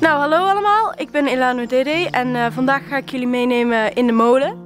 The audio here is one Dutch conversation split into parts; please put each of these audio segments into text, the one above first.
Nou, hallo allemaal. Ik ben Elano Dede en vandaag ga ik jullie meenemen in de molen.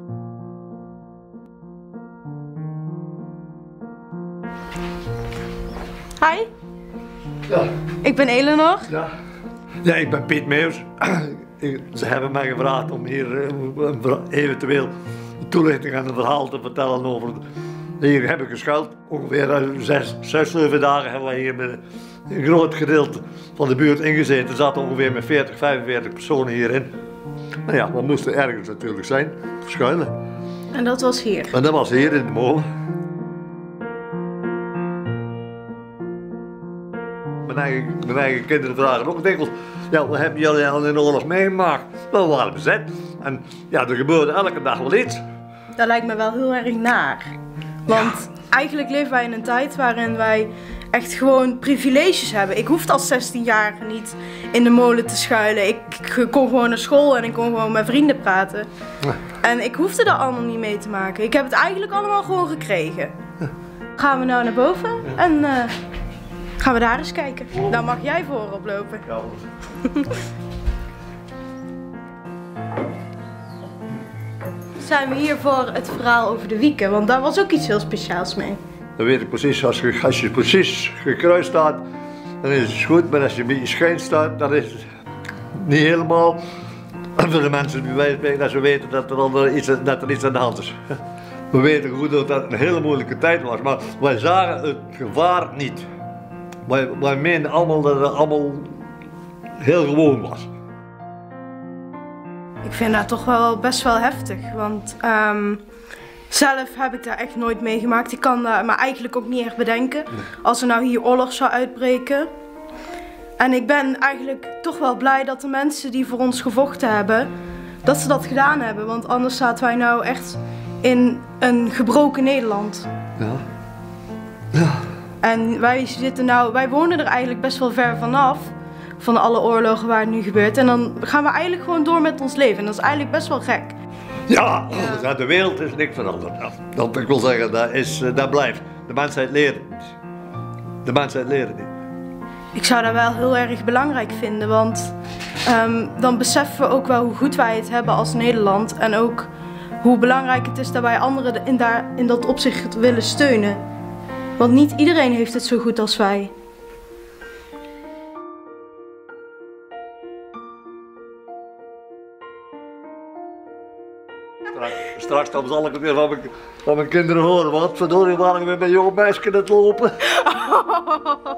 Hi. Ja. Ik ben Eleanor. Ja. Ja, ik ben Piet Meeuws. Ze hebben mij gevraagd om hier eventueel een toelichting en een verhaal te vertellen over... Hier heb ik geschuild. Ongeveer 6-7 dagen hebben wij hier met een groot gedeelte van de buurt ingezeten. Er zaten ongeveer met 40-45 personen hierin. Nou ja, we moesten ergens natuurlijk zijn, schuilen. En dat was hier? En dat was hier in de molen. Mijn eigen kinderen vragen ook dikwijls, ja, wat hebben jullie al in de oorlog meegemaakt? We waren bezet en ja, er gebeurde elke dag wel iets. Dat lijkt me wel heel erg naar. Want eigenlijk leven wij in een tijd waarin wij echt gewoon privileges hebben. Ik hoefde als 16-jarige niet in de molen te schuilen. Ik kon gewoon naar school en ik kon gewoon met vrienden praten. En ik hoefde daar allemaal niet mee te maken. Ik heb het eigenlijk allemaal gewoon gekregen. Gaan we nou naar boven en gaan we daar eens kijken. Daar mag jij voorop lopen. Ja. Zijn we hier voor het verhaal over de wieken, want daar was ook iets heel speciaals mee. Dan weet ik precies, als je precies gekruist staat, dan is het goed, maar als je een beetje schuin staat, dan is het niet helemaal. En voor de mensen die wij spreken, dat ze weten dat er iets aan de hand is. We weten goed dat het een hele moeilijke tijd was, maar wij zagen het gevaar niet. Wij meenden allemaal dat het allemaal heel gewoon was. Ik vind dat toch wel best wel heftig, want zelf heb ik daar echt nooit meegemaakt. Ik kan dat maar eigenlijk ook niet echt bedenken als er nou hier oorlog zou uitbreken. En ik ben eigenlijk toch wel blij dat de mensen die voor ons gevochten hebben, dat ze dat gedaan hebben. Want anders zaten wij nou echt in een gebroken Nederland. Ja. Ja. En wij wonen er eigenlijk best wel ver vanaf. Van alle oorlogen waar het nu gebeurt. En dan gaan we eigenlijk gewoon door met ons leven. En dat is eigenlijk best wel gek. Ja, de wereld is niks veranderd. Dat ik wil zeggen, dat blijft. De mensheid leert niet. De mensheid leert niet. Ik zou dat wel heel erg belangrijk vinden. Want dan beseffen we ook wel hoe goed wij het hebben als Nederland. En ook hoe belangrijk het is dat wij anderen in dat opzicht willen steunen. Want niet iedereen heeft het zo goed als wij. Straks dan zal ik het weer van mijn kinderen horen. Wat verdorie, waren we met een jong meisje aan het lopen?